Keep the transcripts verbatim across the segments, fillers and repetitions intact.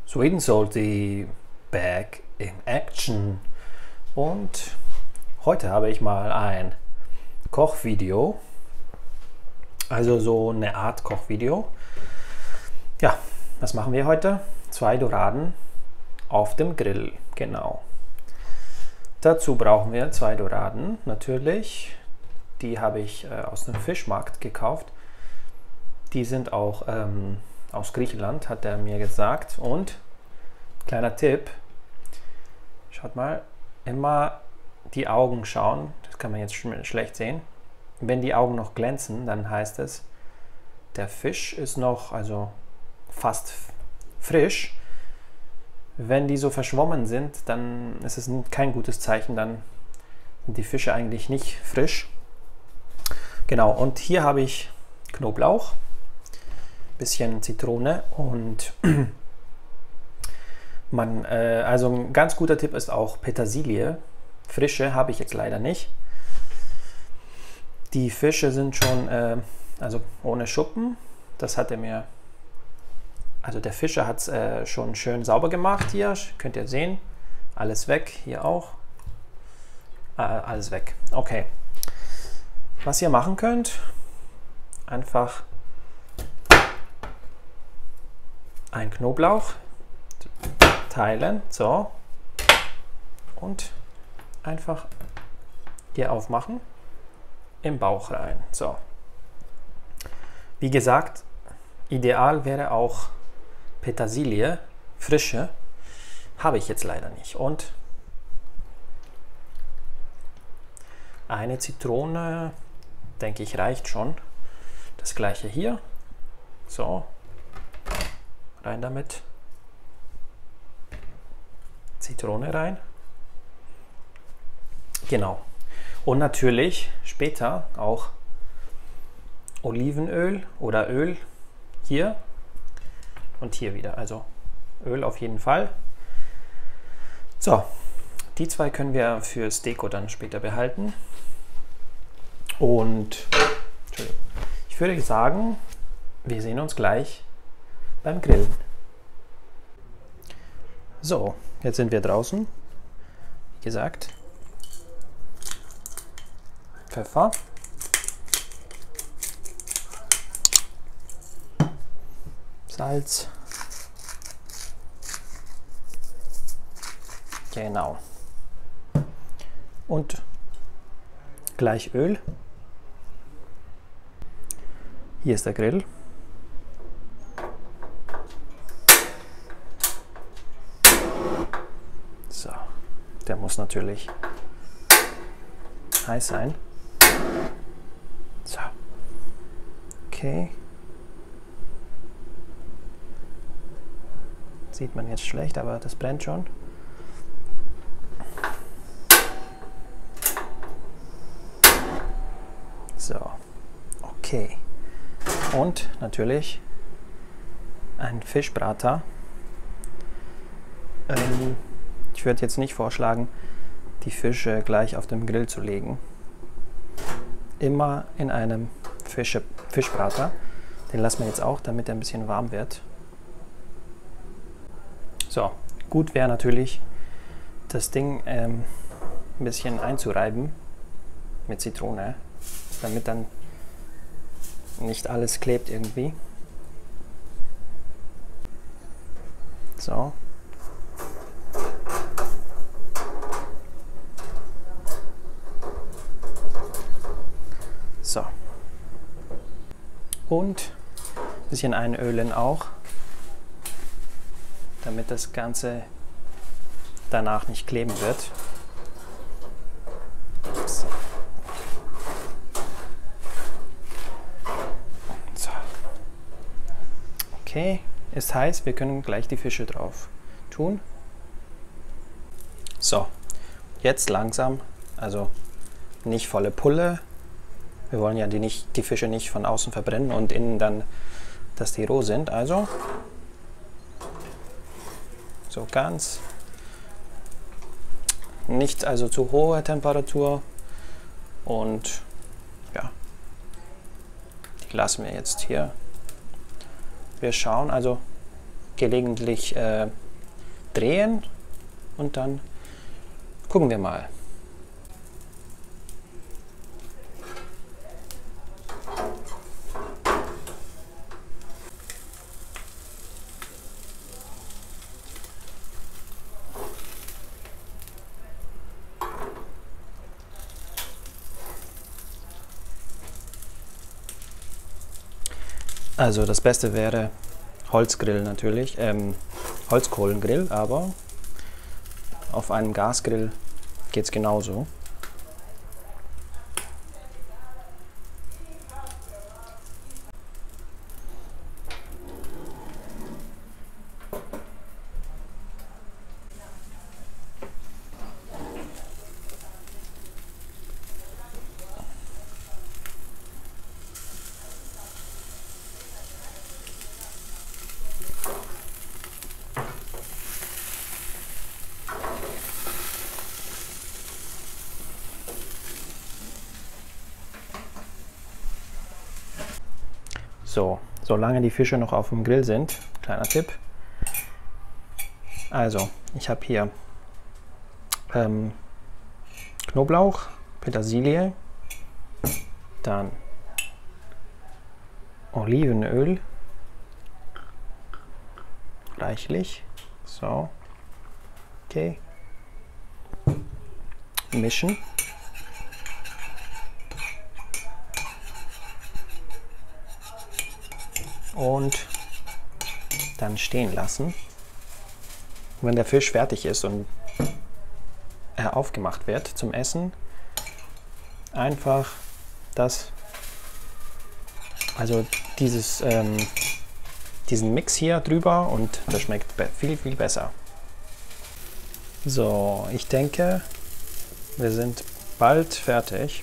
Sweden Salty back in action, und heute habe ich mal ein Kochvideo, also so eine Art Kochvideo. Ja, was machen wir heute? Zwei Doraden auf dem Grill, genau. Dazu brauchen wir zwei Doraden, natürlich. Die habe ich äh, aus dem Fischmarkt gekauft. Die sind auch ähm, aus Griechenland, hat er mir gesagt. Und kleiner Tipp, schaut mal, immer die Augen schauen, das kann man jetzt schlecht sehen. Wenn die Augen noch glänzen, dann heißt es, der Fisch ist noch also fast frisch. Wenn die so verschwommen sind, dann ist es kein gutes Zeichen, dann sind die Fische eigentlich nicht frisch. Genau, und hier habe ich Knoblauch, bisschen Zitrone und man, äh, also ein ganz guter Tipp ist auch Petersilie. Frische habe ich jetzt leider nicht. Die Fische sind schon, äh, also ohne Schuppen, das hat er mir, also der Fischer hat es äh, schon schön sauber gemacht hier, könnt ihr sehen, alles weg, hier auch, äh, alles weg. Okay, was ihr machen könnt, einfach ein Knoblauch teilen, so, und einfach hier aufmachen, im Bauch rein, so. Wie gesagt, ideal wäre auch Petersilie, frische, habe ich jetzt leider nicht. Und eine Zitrone, denke ich, reicht schon. Das gleiche hier, so. Rein damit. Zitrone rein. Genau. Und natürlich später auch Olivenöl oder Öl hier und hier wieder. Also Öl auf jeden Fall. So, die zwei können wir fürs Deko dann später behalten. Und ich würde sagen, wir sehen uns gleich beim Grillen. So, jetzt sind wir draußen. Wie gesagt, Pfeffer, Salz, genau, und gleich Öl. Hier ist der Grill. So, der muss natürlich heiß sein. So, okay. Sieht man jetzt schlecht, aber das brennt schon. So, okay. Und natürlich ein Fischbrater. Ähm, ich würde jetzt nicht vorschlagen, die Fische gleich auf dem Grill zu legen. Immer in einem Fische, Fischbrater. Den lassen wir jetzt auch, damit er ein bisschen warm wird. So, gut wäre natürlich, das Ding ähm, ein bisschen einzureiben mit Zitrone, damit dann nicht alles klebt irgendwie. So. So. Und ein bisschen einölen auch, damit das Ganze danach nicht kleben wird. So. So. Okay, ist heiß, wir können gleich die Fische drauf tun. So, jetzt langsam, also nicht volle Pulle. Wir wollen ja die, nicht, die Fische nicht von außen verbrennen und innen dann, dass die roh sind. Also so ganz, nicht also zu hohe Temperatur, und ja, die lassen wir jetzt hier. Wir schauen, also gelegentlich äh, drehen und dann gucken wir mal. Also das Beste wäre Holzgrill natürlich, ähm, Holzkohlengrill, aber auf einem Gasgrill geht es genauso. So, solange die Fische noch auf dem Grill sind, kleiner Tipp. Also, ich habe hier ähm, Knoblauch, Petersilie, dann Olivenöl, reichlich, so, okay, mischen. Und dann stehen lassen. Wenn der Fisch fertig ist und er aufgemacht wird zum Essen, einfach das, also dieses, ähm, diesen Mix hier drüber und das schmeckt viel, viel besser. So, ich denke, wir sind bald fertig.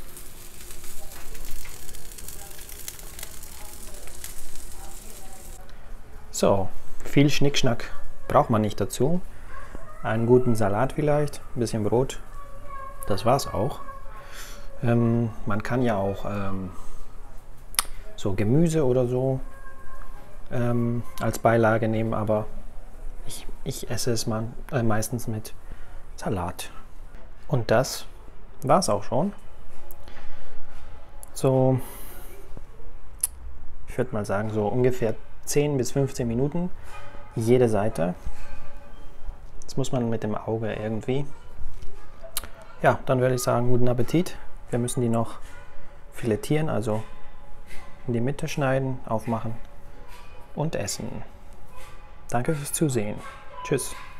So, viel Schnickschnack braucht man nicht dazu. Einen guten Salat vielleicht, ein bisschen Brot. Das war's auch. Ähm, man kann ja auch ähm, so Gemüse oder so ähm, als Beilage nehmen, aber ich, ich esse es mal, äh, meistens mit Salat. Und das war's auch schon. So, ich würde mal sagen, so ungefähr zehn bis fünfzehn Minuten jede Seite. Das muss man mit dem Auge irgendwie. Ja, dann würde ich sagen, guten Appetit. Wir müssen die noch filetieren, also in die Mitte schneiden, aufmachen und essen. Danke fürs Zusehen. Tschüss.